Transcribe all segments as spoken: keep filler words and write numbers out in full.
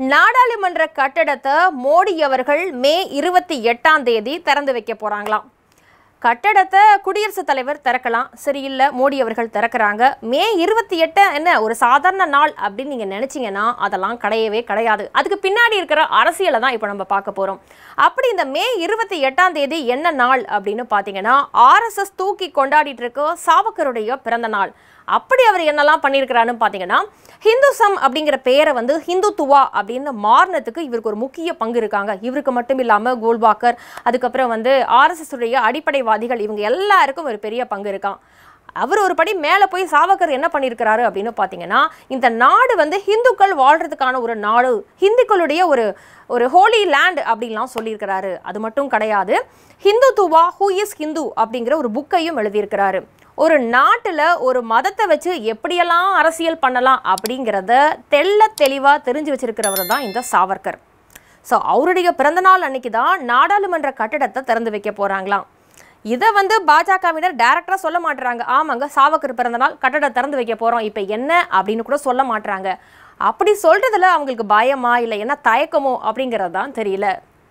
நாடாளுமன்ற கட்டடத்தை மோடி அவர்கள் மே இருபத்தி எட்டாம் தேதி திறந்து வைக்க போறாங்களாம். கட்டடத்தை குடியரசுத் தலைவர் திறக்கலாம், சரியில்லை மோடி அவர்கள் திறக்கிறாங்க. மே இருபத்தி எட்டு என்ன ஒரு சாதாரண நாள் அப்படின்னு நீங்க நினைச்சீங்கன்னா அதெல்லாம் கிடையவே கிடையாது. அதுக்கு பின்னாடி இருக்கிற அரசியலை தான் இப்போ நம்ம பார்க்க போறோம். அப்படி இந்த மே இருபத்தி எட்டாம் தேதி என்ன நாள் அப்படின்னு பார்த்தீங்கன்னா ஆர்எஸ்எஸ் தூக்கி கொண்டாடிட்டு இருக்க சாவர்கருடைய பிறந்த நாள். அப்படி அவர் என்னெல்லாம் பண்ணியிருக்கிறாருன்னு பார்த்தீங்கன்னா ஹிந்துசம் அப்படிங்கிற பேரை வந்து ஹிந்துத்துவா அப்படின்னு மாறினதுக்கு இவருக்கு ஒரு முக்கிய பங்கு இருக்காங்க. இவருக்கு மட்டும் இல்லாமல் கோல்வாக்கர், அதுக்கப்புறம் வந்து ஆர்எஸ்எஸ் உடைய அடிப்படைவாதிகள், இவங்க எல்லாருக்கும் ஒரு பெரிய பங்கு இருக்கான். அவர் ஒரு படி மேலே போய் சாவர்கர் என்ன பண்ணியிருக்கிறாரு அப்படின்னு பார்த்தீங்கன்னா இந்த நாடு வந்து ஹிந்துக்கள் வாழ்றதுக்கான ஒரு நாடு, ஹிந்துக்களுடைய ஒரு ஒரு ஹோலி லேண்ட் அப்படின்லாம் சொல்லியிருக்கிறாரு. அது மட்டும் கிடையாது, ஹிந்துத்துவா ஹூ இஸ் ஹிந்து அப்படிங்கிற ஒரு புக்கையும் எழுதியிருக்கிறாரு. ஒரு நாட்டில் ஒரு மதத்தை வச்சு எப்படியெல்லாம் அரசியல் பண்ணலாம் அப்படிங்கிறத தெள்ள தெளிவாக தெரிஞ்சு வச்சிருக்கிறவர் தான் இந்த சாவர்கர். ஸோ அவருடைய பிறந்தநாள் அன்னைக்கு தான் நாடாளுமன்ற கட்டடத்தை திறந்து வைக்க போகிறாங்களாம். இதை வந்து பாஜகவினர் டைரக்டராக சொல்ல மாட்டுறாங்க. ஆமாங்க, சாவர்கர் பிறந்தநாள் கட்டடம் திறந்து வைக்க போகிறோம், இப்போ என்ன அப்படின்னு கூட சொல்ல மாட்டுறாங்க. அப்படி சொல்கிறதுல அவங்களுக்கு பயமா இல்லை என்ன தயக்கமோ அப்படிங்கிறது தான் தெரியல.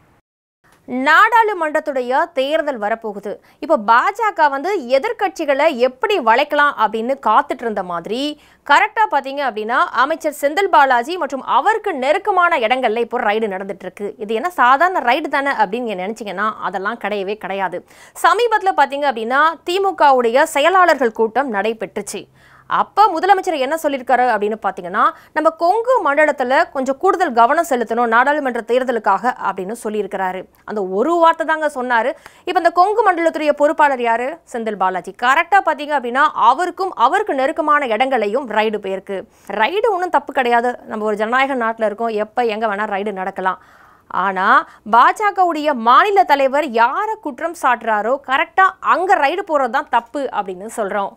நாடாளுமன்றத்துடைய தேர்தல் வரப்போகுது. இப்போ பாஜக வந்து எதிர்கட்சிகளை எப்படி வளைக்கலாம் அப்படின்னு காத்துட்டு இருந்த மாதிரி கரெக்டாக பார்த்தீங்க அப்படின்னா அமைச்சர் செந்தில் பாலாஜி மற்றும் அவருக்கு நெருக்கமான இடங்கள்ல இப்போ ரைடு நடந்துட்டு இருக்கு. இது என்ன சாதாரண ரைடு தானே அப்படின்னு நினைச்சீங்கன்னா அதெல்லாம் கிடையவே கிடையாது. சமீபத்தில் பார்த்தீங்க அப்படின்னா திமுகவுடைய செயலாளர்கள் கூட்டம் நடைபெற்றுச்சு. அப்போ முதலமைச்சர் என்ன சொல்லியிருக்காரு அப்படின்னு பார்த்தீங்கன்னா நம்ம கொங்கு மண்டலத்தில் கொஞ்சம் கூடுதல் கவனம் செலுத்தணும் நாடாளுமன்ற தேர்தலுக்காக அப்படின்னு சொல்லியிருக்கிறாரு. அந்த ஒரு வார்த்தை தாங்க சொன்னார். இப்போ இந்த கொங்கு மண்டலத்துடைய பொறுப்பாளர் யார்? செந்தில் பாலாஜி. கரெக்டாக பார்த்தீங்க அப்படின்னா அவருக்கும் அவருக்கு நெருக்கமான இடங்களையும் ரைடு போயிருக்கு. ரைடு ஒன்றும் தப்பு கிடையாது, நம்ம ஒரு ஜனநாயக நாட்டில் இருக்கோம், எப்போ எங்கே வேணால் ரைடு நடக்கலாம். ஆனால் பாஜகவுடைய மாநில தலைவர் யாரை குற்றம் சாட்டுறாரோ கரெக்டாக அங்கே ரைடு போகிறது தான் தப்பு அப்படின்னு சொல்கிறோம்.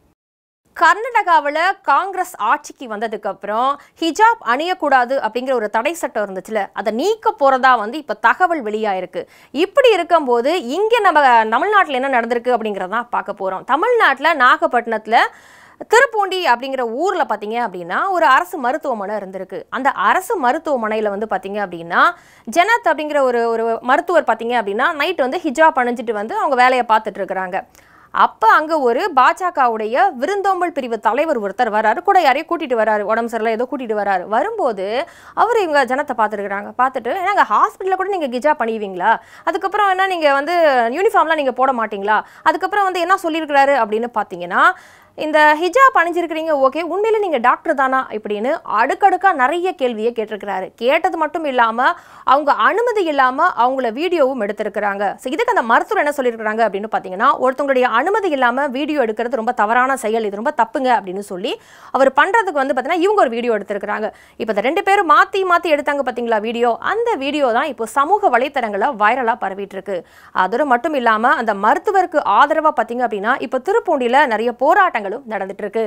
கர்நாடகாவில் காங்கிரஸ் ஆட்சிக்கு வந்ததுக்கு அப்புறம் ஹிஜாப் அணியக்கூடாது அப்படிங்கிற ஒரு தடை சட்டம் இருந்துச்சுல, அதை நீக்க போறதா வந்து இப்போ தகவல் வெளியாயிருக்கு. இப்படி இருக்கும்போது இங்கே நம்ம தமிழ்நாட்டில் என்ன நடந்திருக்கு அப்படிங்கிறதான் பார்க்க போகிறோம். தமிழ்நாட்டில் நாகப்பட்டினத்தில் திருப்பூண்டி அப்படிங்கிற ஊரில் பார்த்தீங்க அப்படின்னா ஒரு அரசு மருத்துவமனை இருந்திருக்கு. அந்த அரசு மருத்துவமனையில் வந்து பார்த்தீங்க அப்படின்னா ஜெனத் அப்படிங்கிற ஒரு ஒரு மருத்துவர் பார்த்தீங்க அப்படின்னா நைட் வந்து ஹிஜாப் அணிஞ்சிட்டு வந்து அவங்க வேலையை பார்த்துட்டு இருக்கிறாங்க. அப்போ அங்கே ஒரு பாஜகவுடைய விருந்தோம்பல் பிரிவு தலைவர் ஒருத்தர் வராரு, கூட யாரையும் கூட்டிகிட்டு வராரு, உடம்பு சரியில்லை ஏதோ கூட்டிகிட்டு வராரு. வரும்போது அவர் இவங்க ஜனத்தை பார்த்துருக்குறாங்க. பார்த்துட்டு ஏன்னா ஹாஸ்பிட்டலில் கூட நீங்கள் ஹிஜாப் அணிவீங்களா, அதுக்கப்புறம் என்ன நீங்கள் வந்து யூனிஃபார்ம்லாம் நீங்கள் போட மாட்டிங்களா, அதுக்கப்புறம் வந்து என்ன சொல்லியிருக்கிறாரு அப்படின்னு பார்த்தீங்கன்னா இந்த ஹிஜாப் அணிஞ்சிருக்கிறீங்க ஓகே, உண்மையில நீங்கள் டாக்டர் தானா இப்படின்னு அடுக்கடுக்காக நிறைய கேள்வியை கேட்டிருக்கிறாரு. கேட்டது மட்டும் இல்லாமல் அவங்க அனுமதி இல்லாமல் அவங்கள வீடியோவும் எடுத்திருக்கிறாங்க. ஸோ இதுக்கு அந்த மருத்துவர் என்ன சொல்லியிருக்கிறாங்க அப்படின்னு பார்த்தீங்கன்னா ஒருத்தவங்களுடைய அனுமதி இல்லாமல் வீடியோ எடுக்கிறது ரொம்ப தவறான செயல், இது ரொம்ப தப்புங்க அப்படின்னு சொல்லி அவர் பண்ணுறதுக்கு வந்து பார்த்தீங்கன்னா இவங்க ஒரு வீடியோ எடுத்திருக்கிறாங்க. இப்போ இந்த ரெண்டு பேரும் மாற்றி மாற்றி எடுத்தாங்க பார்த்தீங்களா வீடியோ, அந்த வீடியோ தான் இப்போ சமூக வலைத்தளங்களில் வைரலாக பரவிட்டு இருக்கு. அதோடு மட்டும் இல்லாமல் அந்த மருத்துவருக்கு ஆதரவாக பார்த்தீங்க அப்படின்னா இப்போ திருப்பூண்டியில் நிறைய போராட்டங்கள் நடந்துட்டு இருக்கு.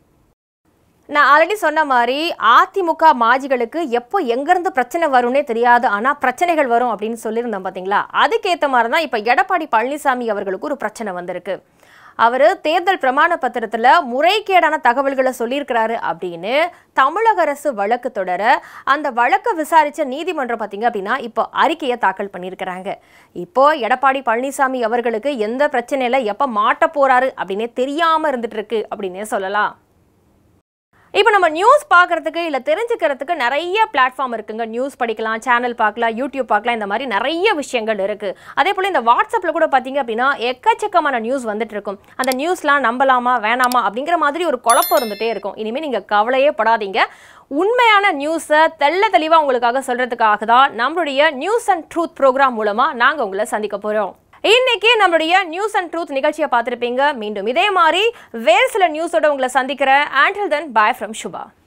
நான் ஆல்ரெடி சொன்ன மாதிரி அதிமுக மாஜிகளுக்கு எப்போ எங்கிருந்து பிரச்சனை வரும்னே தெரியாது, ஆனால் பிரச்சனைகள் வரும் அப்படின்னு சொல்லியிருந்தோம் பார்த்தீங்களா. அதுக்கேற்ற மாதிரி தான் இப்போ எடப்பாடி பழனிசாமி அவர்களுக்கு ஒரு பிரச்சனை வந்திருக்கு. அவர் தேர்தல் பிரமாண பத்திரத்தில் முறைகேடான தகவல்களை சொல்லியிருக்கிறாரு அப்படின்னு தமிழக அரசு வழக்கு தொடர அந்த வழக்கை விசாரித்த நீதிமன்றம் பார்த்தீங்க அப்படின்னா இப்போ அறிக்கையை தாக்கல் பண்ணியிருக்கிறாங்க. இப்போ எடப்பாடி பழனிசாமி அவர்களுக்கு எந்த பிரச்சனையில் எப்போ மாட்ட போறாரு அப்படின்னே தெரியாமல் இருந்துட்டு இருக்கு அப்படின்னே சொல்லலாம். இப்போ நம்ம நியூஸ் பார்க்குறதுக்கு இல்லை தெரிஞ்சுக்கிறதுக்கு நிறைய பிளாட்ஃபார்ம் இருக்குங்க. நியூஸ் படிக்கலாம், சேனல் பார்க்கலாம், யூடியூப் பார்க்கலாம், இந்த மாதிரி நிறைய விஷயங்கள் இருக்குது. அதே போல் இந்த வாட்ஸ்அப்பில் கூட பார்த்தீங்க அப்படின்னா எக்கச்சக்கமான நியூஸ் வந்துட்டு இருக்கும். அந்த நியூஸ்லாம் நம்பலாமா வேணாமா அப்படிங்கிற மாதிரி ஒரு குழப்பம் இருந்துகிட்டே இருக்கும். இனிமேல் நீங்கள் கவலையே படாதீங்க. உண்மையான நியூஸை தெள்ள தெளிவாக உங்களுக்காக சொல்கிறதுக்காக தான் நம்மளுடைய நியூஸ் அண்ட் ட்ரூத் ப்ரோக்ராம் மூலமாக நாங்கள் உங்களை சந்திக்க போகிறோம். இன்னைக்கு நம்மளுடைய நியூஸ் அண்ட் ட்ரூத் நிகழ்ச்சியை பார்த்துருப்பீங்க. மீண்டும் இதே மாதிரி வேறு சில நியூஸோட உங்களை சந்திக்கிறேன். Until then, bye from Shubha.